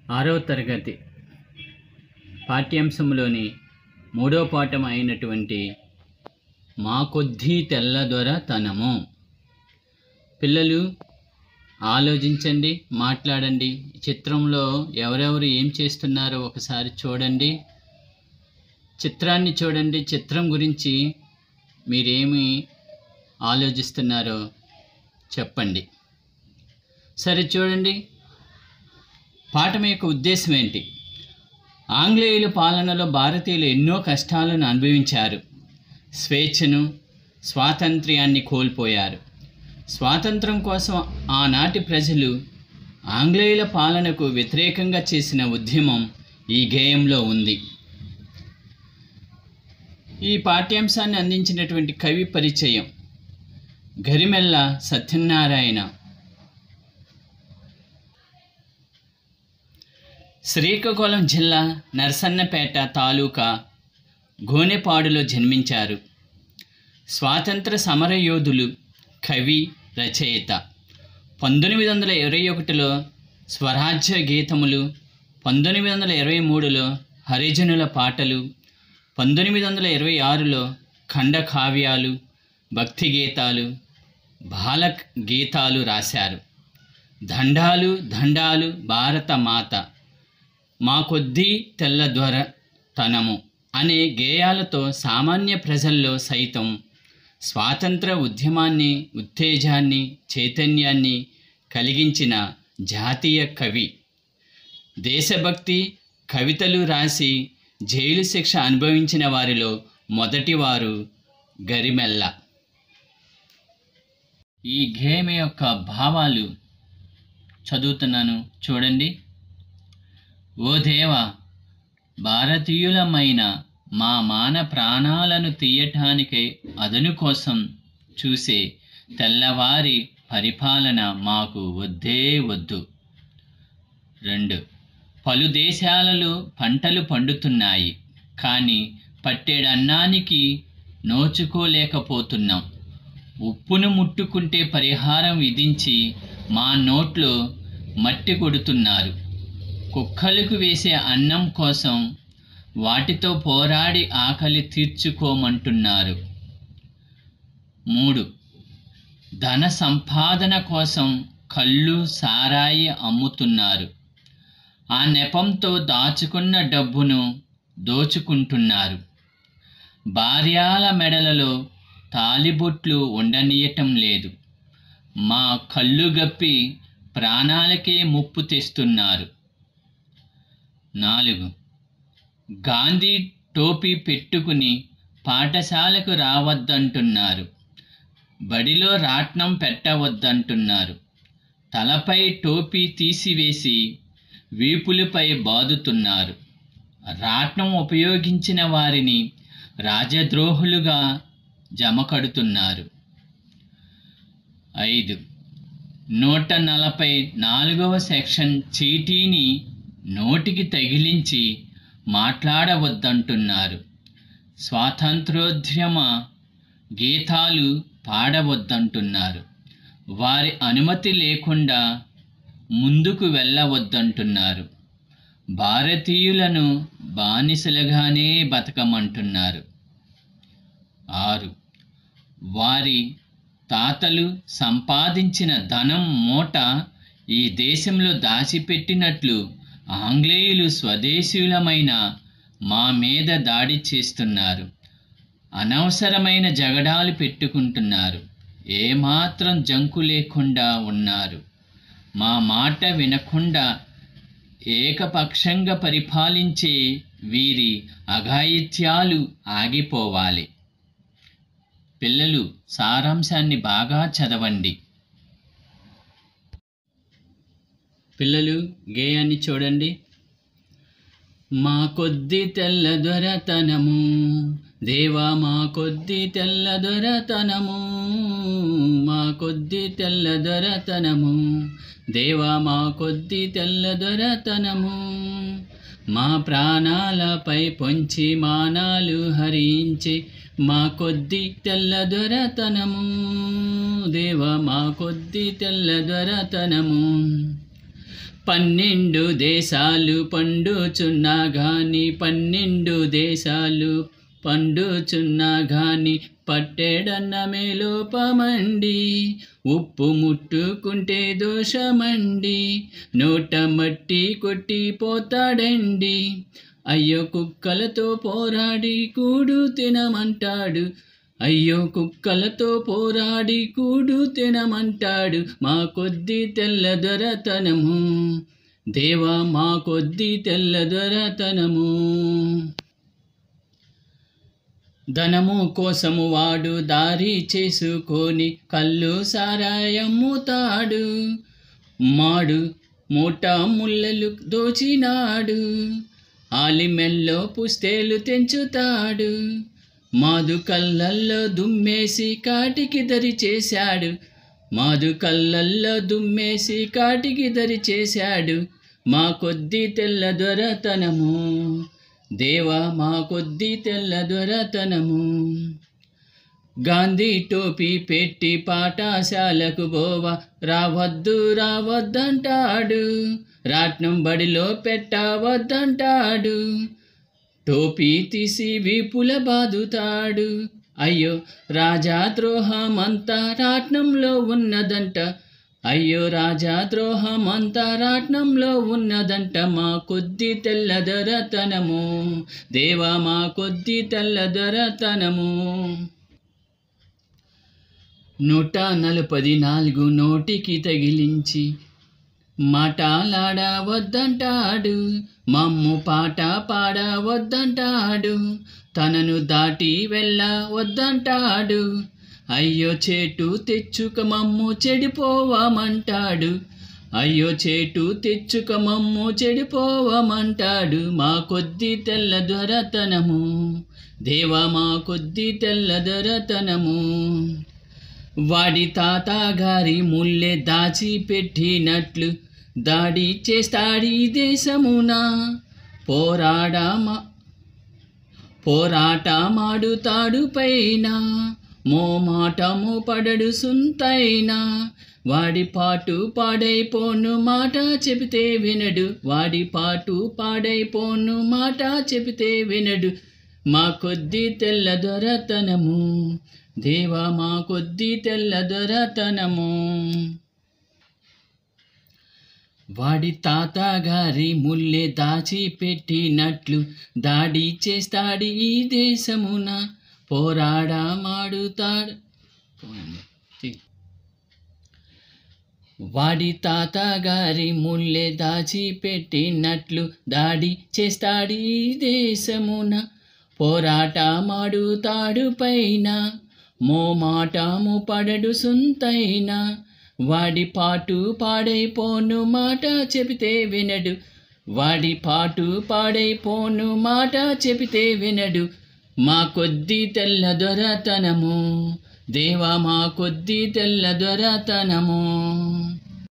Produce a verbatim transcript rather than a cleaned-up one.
ఆరవ తరగతి పాఠ్యాంశంలోని మూడో పాఠం అయినటువంటి మా కొద్దీ తెల్లదొరతనము. పిల్లలు ఆలోచించండి, మాట్లాడండి. చిత్రంలో ఎవరెవరు ఏం చేస్తున్నారో ఒకసారి చూడండి. చిత్రాన్ని చూడండి. చిత్రం గురించి మీరేమి ఆలోచిస్తున్నారో చెప్పండి. సరే, చూడండి. పాఠం యొక్క ఉద్దేశం ఏంటి? ఆంగ్లేయుల పాలనలో భారతీయులు ఎన్నో కష్టాలను అనుభవించారు. స్వేచ్ఛను, స్వాతంత్ర్యాన్ని కోల్పోయారు. స్వాతంత్రం కోసం ఆనాటి ప్రజలు ఆంగ్లేయుల పాలనకు వ్యతిరేకంగా చేసిన ఉద్యమం ఈ గేయంలో ఉంది. ఈ పాఠ్యాంశాన్ని అందించినటువంటి కవి పరిచయం గరిమెళ్ళ సత్యనారాయణ. శ్రీకాకుళం జిల్లా నరసన్నపేట తాలూకా గోనెపాడులో జన్మించారు. స్వాతంత్ర సమరయోధులు, కవి, రచయిత. పంతొమ్మిది వందల ఇరవై ఒకటిలో స్వరాజ్య గీతములు, పంతొమ్మిది వందల ఇరవై మూడులో హరిజనుల పాటలు, పంతొమ్మిది వందల ఇరవై ఆరులో ఖండ కావ్యాలు, భక్తి గీతాలు, బాల గీతాలు రాశారు. దండాలు దండాలు భారత మాత, మా కొద్దీ తెల్లదొరతనము అనే గేయాలతో సామాన్య ప్రజల్లో సైతం స్వాతంత్ర ఉద్యమాన్ని, ఉత్తేజాన్ని, చైతన్యాన్ని కలిగించిన జాతీయ కవి. దేశభక్తి కవితలు రాసి జైలు శిక్ష అనుభవించిన వారిలో మొదటివారు గరిమెళ్ళ. ఈ గేయం యొక్క భావాలు చదువుతున్నాను, చూడండి. ఓ దేవా, భారతీయులమైన మా మాన ప్రాణాలను తీయటానికై అదను కోసం చూసే తెల్లవారి పరిపాలన మాకు వద్దే వద్దు. రెండు, పలు దేశాలలో పంటలు పండుతున్నాయి, కానీ పట్టెడన్నానికి నోచుకోలేకపోతున్నాం. ఉప్పును ముట్టుకుంటే పరిహారం విధించి మా నోట్లో మట్టి కొడుతున్నారు. కుక్కలకు వేసే అన్నం కోసం వాటితో పోరాడి ఆకలి తీర్చుకోమంటున్నారు. మూడు, ధన సంపాదన కోసం కళ్ళు, సారాయి అమ్ముతున్నారు. ఆ నెపంతో దాచుకున్న డబ్బును దోచుకుంటున్నారు. భార్యాల మెడలలో తాలిబొట్లు ఉండనీయటం లేదు. మా కళ్ళు గప్పి ప్రాణాలకే ముప్పు తెస్తున్నారు. నాలుగు, గాంధీ టోపీ పెట్టుకుని పాఠశాలకు రావద్దంటున్నారు. బడిలో రాట్నం పెట్టవద్దంటున్నారు. తలపై టోపీ తీసివేసి వీపులపై బాదుతున్నారు. రాట్నం ఉపయోగించిన వారిని రాజద్రోహులుగా జమకడుతున్నారు. ఐదు, నూట నలభై నాలుగవ సెక్షన్ చీటీని నోటికి తగిలించి మాట్లాడవద్దంటున్నారు. స్వాతంత్రోద్యమ గీతాలు పాడవద్దంటున్నారు. వారి అనుమతి లేకుండా ముందుకు వెళ్ళవద్దంటున్నారు. భారతీయులను బానిసలుగానే బతకమంటున్నారు. ఆరు, వారి తాతలు సంపాదించిన ధనం మూట ఈ దేశంలో దాచిపెట్టినట్లు ఆంగ్లేయులు స్వదేశీయులమైన మా మీద దాడి చేస్తున్నారు. అనవసరమైన జగడాలు పెట్టుకుంటున్నారు. ఏమాత్రం జంకు లేకుండా ఉన్నారు. మా మాట వినకుండా ఏకపక్షంగా పరిపాలించే వీరి అఘాయిత్యాలు ఆగిపోవాలి. పిల్లలు సారాంశాన్ని బాగా చదవండి. పిల్లలు గేయాన్ని చూడండి. మా కొద్ది తెల్లదొరతనము దేవా, మా కొద్ది తెల్లదొరతనము, మా కొద్ది తెల్లదొరతనము దేవా, మా కొద్ది తెల్లదొరతనము, మా ప్రాణాలపై పొంచి మానాలు హరించి మా కొద్ది తెల్లదొరతనము దేవా, మా కొద్ది తెల్లదొరతనము. పన్నెండు దేశాలు పండుచున్నా గాని పన్నెండు దేశాలు పండుచున్నా గాని పట్టెడన్నమే లోపమండి. ఉప్పు ముట్టుకుంటే దోషమండి, నోట మట్టి కొట్టి పోతాడండి. అయ్యో కుక్కలతో పోరాడి కూడు తినమంటాడు, అయ్యో కుక్కలతో పోరాడి కూడు తినమంటాడు. మా కొద్ది తెల్ల దొరతనము దేవా, మా కొద్ది తెల్ల దొరతనము. ధనము కోసము వాడు దారి చేసుకొని కళ్ళు సారాయమ్ముతాడు. మాడు మూట ముళ్ళలు దోచినాడు, ఆలిమెల్లో పుస్తేలు తెంచుతాడు. మాదు కళ్ళల్లో దుమ్మేసి కాటికి దరి చేశాడు, మాదు కళ్ళల్లో దుమ్మేసి కాటికి దరి చేశాడు. మా కొద్ది తెల్ల దొరతనము దేవా, మా కొద్ది తెల్ల దొరతనము. గాంధీ టోపీ పెట్టి పాఠశాలకు పోవా, రావద్దు రావద్దంటాడు. రాట్నం బడిలో పెట్టవద్దంటాడు, టోపీ తీసి వీపుల బాదుతాడు. అయ్యో రాజాద్రోహమంతా రాట్నంలో ఉన్నదంట, అయ్యో రాజాద్రోహమంతా రాట్నంలో ఉన్నదంట. మా కొద్ది తెల్ల దొరతనము దేవా, మా కొద్ది తెల్ల దొరతనము. నూట నలపది నాలుగు నోటికి తగిలించి మాటలాడవద్దంటాడు, మమ్ము పాట పాడవద్దంటాడు. తనను దాటి వెళ్ళవద్దంటాడు, అయ్యో చేటు తెచ్చుక మమ్ము చెడిపోవమంటాడు, అయ్యో చేటు తెచ్చుక మమ్ము చెడిపోవమంటాడు. మా కొద్ది తెల్ల దొరతనము దేవా, మా కొద్ది తెల్ల దొరతనము. వాడి తాత గారి ముల్లె దాచి పెట్టినట్లు దాడి చేస్తాడి దేశమున. పోరాడమా పోరాటమాడుతాడు పైన, మోమాటము పడడు సుంతైనా. వాడి పాటు పాడైపోను మాట చెబితే వినడు, వాడి పాటు పాడైపోను మాట చెబితే వినడు. మా కొద్ది తెల్ల దొరతనము దేవా, మా కొద్ది తెల్ల దొరతనము. వాడి తాత గారి ముల్లె దాచి పెట్టినట్లు దాడి చేస్తాడు ఈ దేశమున. పోరాడమాడుతాడు వాడి తాత గారి ముల్లె దాచి పెట్టినట్లు దాడి చేస్తాడు ఈ దేశమున. పోరాటమాడుతాడు పైన, మోమాటము పడడు సుంతైనా. వాడి పాటు పాడైపోను మాట చెబితే వినడు, వాడి పాటు పాడైపోను మాట చెబితే వినడు. మా కొద్ది తెల్ల దొరతనము దేవా, మా కొద్ది తెల్ల దొరతనము.